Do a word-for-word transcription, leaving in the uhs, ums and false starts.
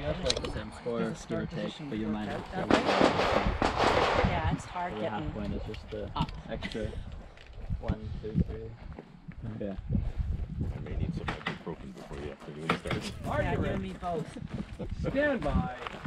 That's like the same score, give or take, but you might have to. Yeah, it's hard the getting half point is just the up. extra one, two, three. Yeah. I may need some ibuprofen before the activity starts. Yeah, you and me both. Stand by.